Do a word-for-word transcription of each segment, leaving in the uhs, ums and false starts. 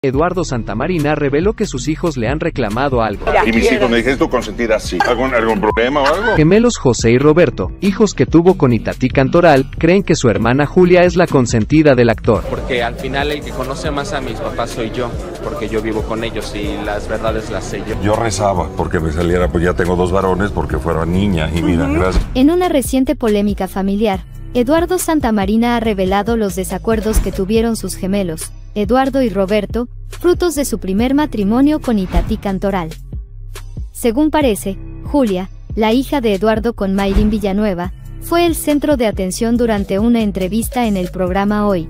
Eduardo Santamarina reveló que sus hijos le han reclamado algo. Y mis hijos me dijeron, tu consentida sí. ¿Algún, ¿Algún problema o algo? Gemelos José y Roberto, hijos que tuvo con Itatí Cantoral, creen que su hermana Julia es la consentida del actor. Porque al final el que conoce más a mis papás soy yo, porque yo vivo con ellos y las verdades las sé yo. Yo rezaba porque me saliera, pues ya tengo dos varones porque fueron niña y mira, gracias. En una reciente polémica familiar, Eduardo Santamarina ha revelado los desacuerdos que tuvieron sus gemelos, Eduardo y Roberto, frutos de su primer matrimonio con Itatí Cantoral. Según parece, Julia, la hija de Eduardo con Mayrin Villanueva, fue el centro de atención durante una entrevista en el programa Hoy.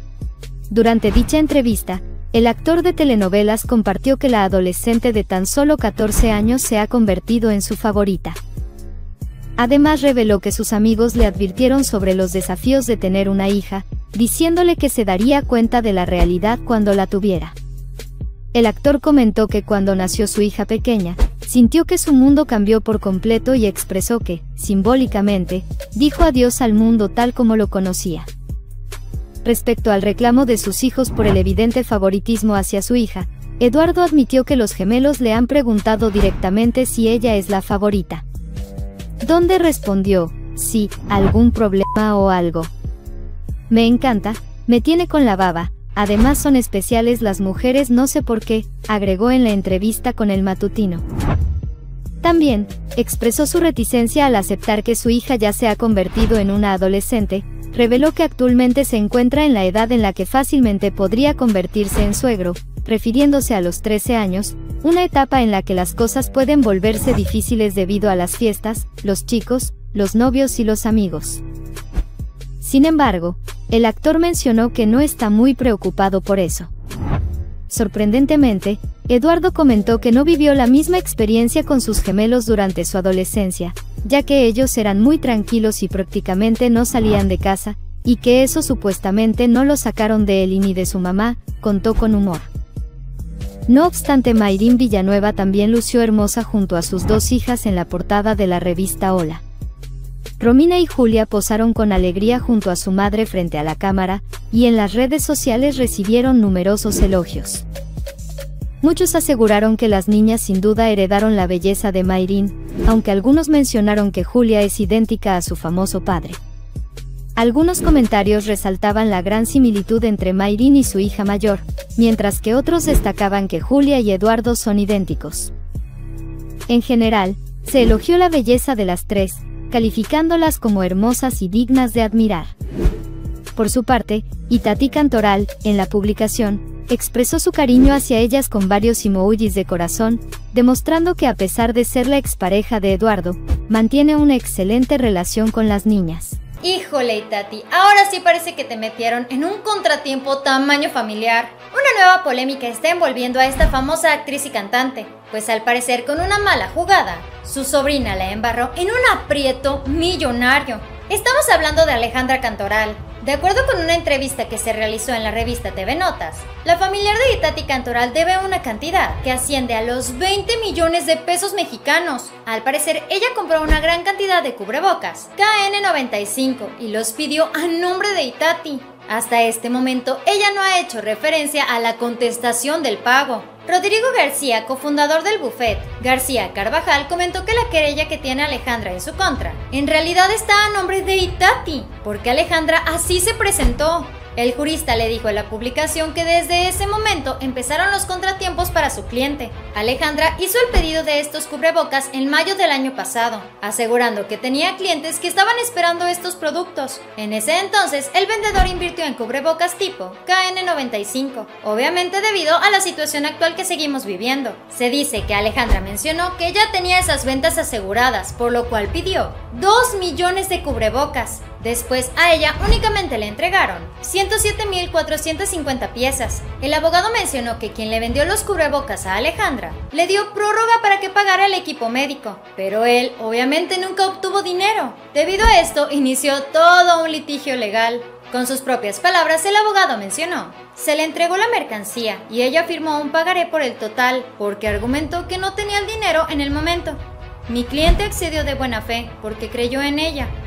Durante dicha entrevista, el actor de telenovelas compartió que la adolescente de tan solo catorce años se ha convertido en su favorita. Además reveló que sus amigos le advirtieron sobre los desafíos de tener una hija, diciéndole que se daría cuenta de la realidad cuando la tuviera. El actor comentó que cuando nació su hija pequeña, sintió que su mundo cambió por completo y expresó que, simbólicamente, dijo adiós al mundo tal como lo conocía. Respecto al reclamo de sus hijos por el evidente favoritismo hacia su hija, Eduardo admitió que los gemelos le han preguntado directamente si ella es la favorita. Donde respondió, sí, algún problema o algo. Me encanta, me tiene con la baba, además son especiales las mujeres no sé por qué, agregó en la entrevista con El Matutino. También, expresó su reticencia al aceptar que su hija ya se ha convertido en una adolescente, reveló que actualmente se encuentra en la edad en la que fácilmente podría convertirse en suegro, refiriéndose a los trece años, una etapa en la que las cosas pueden volverse difíciles debido a las fiestas, los chicos, los novios y los amigos. Sin embargo, el actor mencionó que no está muy preocupado por eso. Sorprendentemente, Eduardo comentó que no vivió la misma experiencia con sus gemelos durante su adolescencia, ya que ellos eran muy tranquilos y prácticamente no salían de casa, y que eso supuestamente no lo sacaron de él y ni de su mamá, contó con humor. No obstante, Mayrin Villanueva también lució hermosa junto a sus dos hijas en la portada de la revista Hola. Romina y Julia posaron con alegría junto a su madre frente a la cámara, y en las redes sociales recibieron numerosos elogios. Muchos aseguraron que las niñas sin duda heredaron la belleza de Mayrin, aunque algunos mencionaron que Julia es idéntica a su famoso padre. Algunos comentarios resaltaban la gran similitud entre Mayrin y su hija mayor, mientras que otros destacaban que Julia y Eduardo son idénticos. En general, se elogió la belleza de las tres, calificándolas como hermosas y dignas de admirar. Por su parte, Itatí Cantoral, en la publicación, expresó su cariño hacia ellas con varios emojis de corazón, demostrando que a pesar de ser la expareja de Eduardo, mantiene una excelente relación con las niñas. Híjole, Itatí, ahora sí parece que te metieron en un contratiempo tamaño familiar. Una nueva polémica está envolviendo a esta famosa actriz y cantante, pues al parecer con una mala jugada, su sobrina la embarró en un aprieto millonario. Estamos hablando de Alejandra Cantoral. De acuerdo con una entrevista que se realizó en la revista T V Notas, la familiar de Itatí Cantoral debe una cantidad que asciende a los veinte millones de pesos mexicanos. Al parecer, ella compró una gran cantidad de cubrebocas K N noventa y cinco y los pidió a nombre de Itatí. Hasta este momento, ella no ha hecho referencia a la contestación del pago. Rodrigo García, cofundador del Buffet García Carvajal, comentó que la querella que tiene Alejandra en su contra en realidad está a nombre de Itatí, porque Alejandra así se presentó. El jurista le dijo en la publicación que desde ese momento empezaron los contratiempos para su cliente. Alejandra hizo el pedido de estos cubrebocas en mayo del año pasado, asegurando que tenía clientes que estaban esperando estos productos. En ese entonces, el vendedor invirtió en cubrebocas tipo K N noventa y cinco, obviamente debido a la situación actual que seguimos viviendo. Se dice que Alejandra mencionó que ya tenía esas ventas aseguradas, por lo cual pidió dos millones de cubrebocas. Después a ella únicamente le entregaron ciento siete mil cuatrocientas cincuenta piezas. El abogado mencionó que quien le vendió los cubrebocas a Alejandra le dio prórroga para que pagara el equipo médico, pero él obviamente nunca obtuvo dinero. Debido a esto inició todo un litigio legal. Con sus propias palabras, el abogado mencionó: se le entregó la mercancía y ella firmó un pagaré por el total porque argumentó que no tenía el dinero en el momento. Mi cliente accedió de buena fe porque creyó en ella.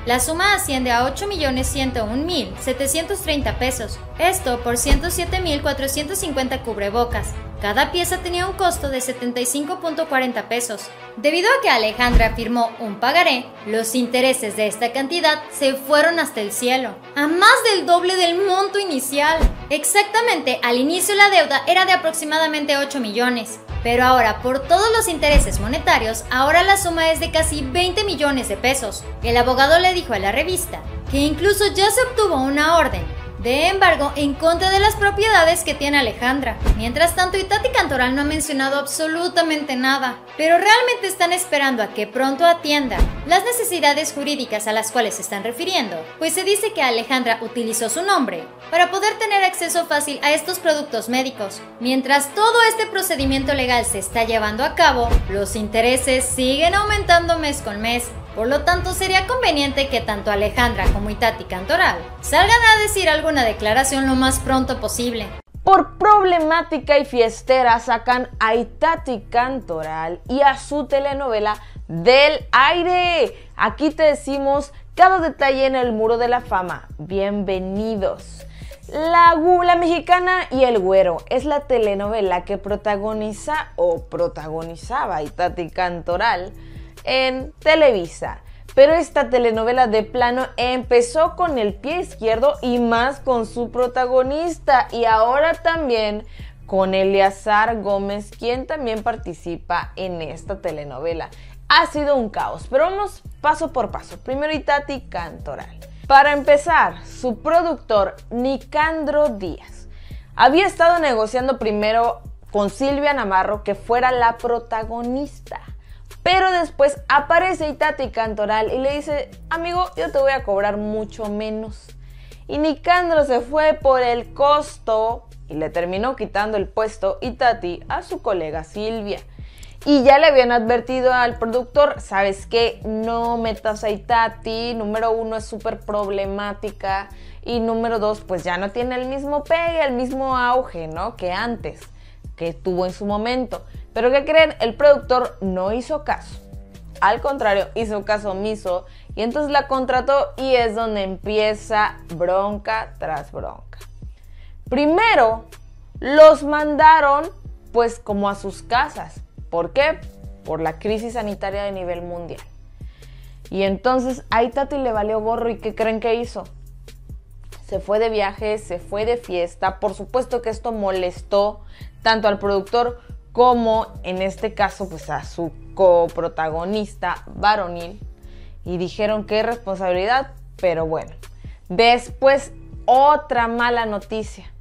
La suma asciende a ocho millones ciento un mil setecientos treinta pesos, esto por ciento siete mil cuatrocientos cincuenta cubrebocas. Cada pieza tenía un costo de setenta y cinco punto cuarenta pesos. Debido a que Alejandra firmó un pagaré, los intereses de esta cantidad se fueron hasta el cielo, a más del doble del monto inicial. Exactamente, al inicio la deuda era de aproximadamente ocho millones, pero ahora por todos los intereses monetarios, ahora la suma es de casi veinte millones de pesos. El abogado le dijo a la revista que incluso ya se obtuvo una orden de embargo en contra de las propiedades que tiene Alejandra. Mientras tanto, Itatí Cantoral no ha mencionado absolutamente nada, pero realmente están esperando a que pronto atienda las necesidades jurídicas a las cuales se están refiriendo, pues se dice que Alejandra utilizó su nombre para poder tener acceso fácil a estos productos médicos. Mientras todo este procedimiento legal se está llevando a cabo, los intereses siguen aumentando mes con mes. Por lo tanto, sería conveniente que tanto Alejandra como Itatí Cantoral salgan a decir alguna declaración lo más pronto posible. Por problemática y fiestera sacan a Itatí Cantoral y a su telenovela del aire. Aquí te decimos cada detalle en el Muro de la Fama. Bienvenidos. La, la Mexicana y el Güero es la telenovela que protagoniza o protagonizaba Itatí Cantoral en Televisa, pero esta telenovela de plano empezó con el pie izquierdo y más con su protagonista, y ahora también con Eleazar Gómez, quien también participa en esta telenovela. Ha sido un caos, pero vamos paso por paso. Primero, Itatí Cantoral. Para empezar, su productor Nicandro Díaz había estado negociando primero con Silvia Navarro que fuera la protagonista. Pero después aparece Itatí Cantoral y le dice: amigo, yo te voy a cobrar mucho menos. Y Nicandro se fue por el costo y le terminó quitando el puesto Itatí a su colega Silvia. Y ya le habían advertido al productor: ¿sabes qué? No metas a Itatí. Número uno, es súper problemática. Y número dos, pues ya no tiene el mismo pegue, el mismo auge, ¿no? Que antes, que tuvo en su momento. Pero ¿qué creen? El productor no hizo caso. Al contrario, hizo caso omiso y entonces la contrató, y es donde empieza bronca tras bronca. Primero, los mandaron pues como a sus casas. ¿Por qué? Por la crisis sanitaria de nivel mundial. Y entonces a Itatí le valió gorro, y ¿qué creen que hizo? Se fue de viaje, se fue de fiesta. Por supuesto que esto molestó tanto al productor como en este caso pues a su coprotagonista varonil, y dijeron qué responsabilidad. Pero bueno, después otra mala noticia.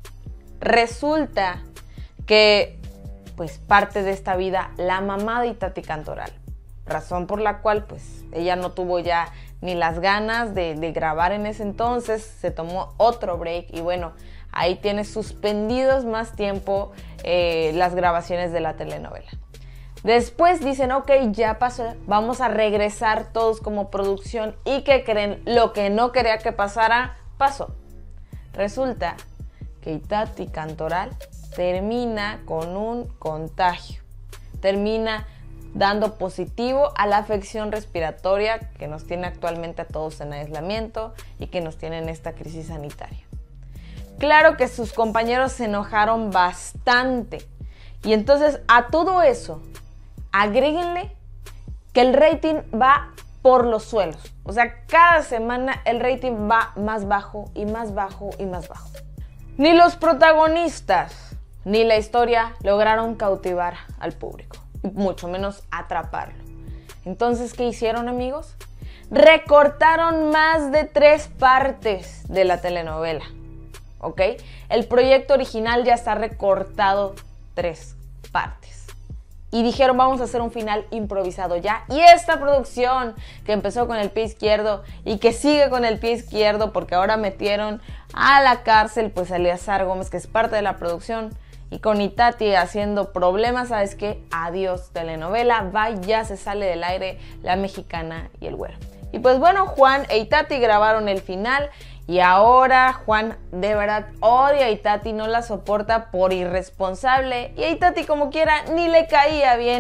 Resulta que pues parte de esta vida la mamá de Itatí Cantoral, razón por la cual pues ella no tuvo ya ni las ganas de, de grabar en ese entonces, se tomó otro break y bueno, ahí tiene suspendidos más tiempo eh, las grabaciones de la telenovela. Después dicen, ok, ya pasó, vamos a regresar todos como producción. ¿Y qué creen? Lo que no quería que pasara, pasó. Resulta que Itatí Cantoral termina con un contagio. Termina dando positivo a la afección respiratoria que nos tiene actualmente a todos en aislamiento y que nos tiene en esta crisis sanitaria. Claro que sus compañeros se enojaron bastante. Y entonces a todo eso, agréguenle que el rating va por los suelos. O sea, cada semana el rating va más bajo y más bajo y más bajo. Ni los protagonistas ni la historia lograron cautivar al público, mucho menos atraparlo. Entonces, ¿qué hicieron, amigos? Recortaron más de tres partes de la telenovela. ¿Ok? El proyecto original ya está recortado tres partes. Y dijeron, vamos a hacer un final improvisado ya. Y esta producción que empezó con el pie izquierdo y que sigue con el pie izquierdo porque ahora metieron a la cárcel pues a Eleazar Gómez, que es parte de la producción, y con Itatí haciendo problemas, ¿sabes qué? Adiós telenovela, va, ya se sale del aire La Mexicana y el Güero. Y pues bueno, Juan e Itatí grabaron el final. Y ahora Juan de verdad odia a Itatí, no la soporta por irresponsable. Y a Itatí como quiera ni le caía bien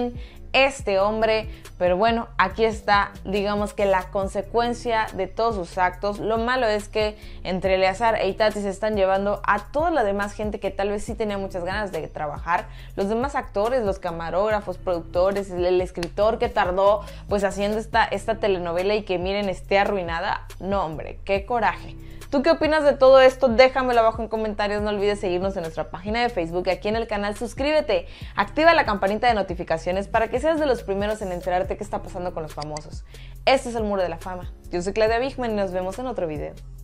este hombre, pero bueno, aquí está, digamos que la consecuencia de todos sus actos. Lo malo es que entre Eleazar e Itati se están llevando a toda la demás gente que tal vez sí tenía muchas ganas de trabajar, los demás actores, los camarógrafos, productores, el, el escritor que tardó pues haciendo esta, esta telenovela y que miren esté arruinada. No hombre, qué coraje. ¿Tú qué opinas de todo esto? Déjamelo abajo en comentarios, no olvides seguirnos en nuestra página de Facebook y aquí en el canal. Suscríbete, activa la campanita de notificaciones para que seas de los primeros en enterarte qué está pasando con los famosos. Este es el Muro de la Fama. Yo soy Claudia Bigman y nos vemos en otro video.